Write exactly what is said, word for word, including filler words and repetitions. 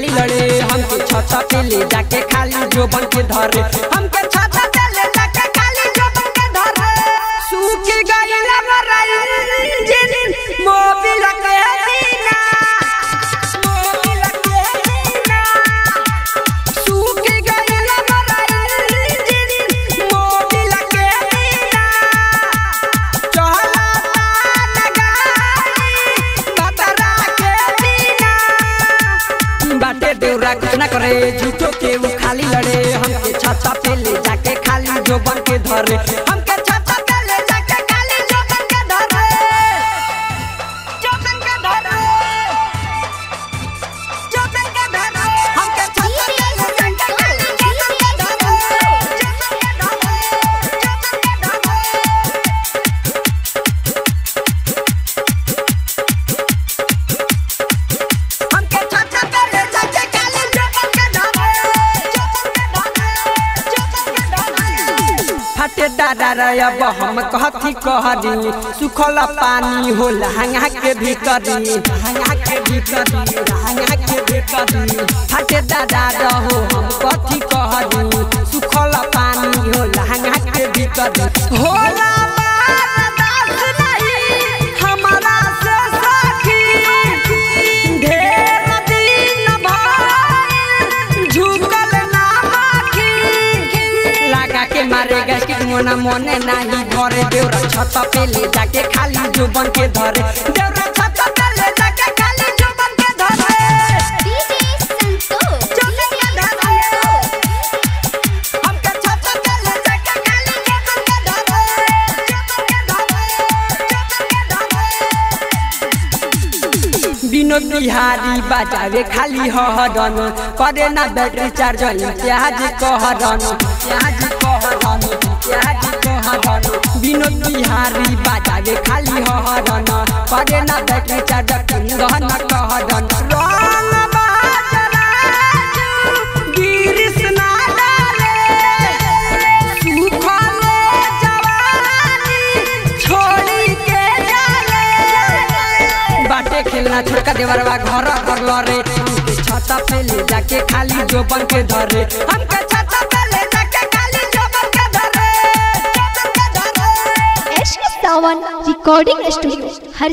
खाली लड़े हमके छत पे ले जाके खाली जोबन के धरे हमके छत पे ले जाके खाली जोबन के धरे सूखी गइल मराई जिन मोबिल के बिना मोबिल के बिना सूखी गइल मराई जिन मोबिल के बिना चला लगाई बतरा के बिना बाटे देवरा कुछ ना करे झूठो के वो खाली लड़े हमके छत पे ले जाके खाली जोबन के धरे हमके छत पे ले जाके खाली जोबन के धरे जोबन के धरे जोबन के धरे हमके छत पे ले जाके खाली जोबन के धरे हमके छत पे ले जाके खाली जोबन के धरे फटे दादा रे अब हम कहती कहरी सुखल पानी हो लहंगा के भीतरी लहंगा के भीतरी लहंगा के भीतरी फटे दादा रहो हम कहती कहरी सुखल पानी हो लहंगा के भीतरी होला बर्दाश्त नहीं हमारा से सखी ढेर दिन भर झुकल ना आखी लगा के मारे गैस के मोना मोने नहीं घरे देवरा छत पे ले जाके खाली जोबन के धरे देवरा छत पे ले जाके खाली जोबन के धरे डीजे संतोष जोबन के धरे हमके छत पे ले जाके खाली जोबन के धरे जोबन के धरे जोबन के धरे विनोद बिहारी बजावे खाली हरन करे ना बैटरी चार्ज इम्तियाज कहरन इम्तियाज कहरन इम्तियाज कहरन विनोद बिहारी बजावे खाली हरन करे ना बैटरी चार्ज किंगन कहरन रंग बाजरा गिरिश ना डाले सुखले जवानी छोड़ी के जाले बाटे खेलना छोटका देवरवा घर कर लरे हमके छत पे ले जाके खाली जोबन के धरे हमके छत पे ले जाके खाली जोबन के धरे जोबन के धरे एश सावन रिकॉर्डिंग स्टूडियो हर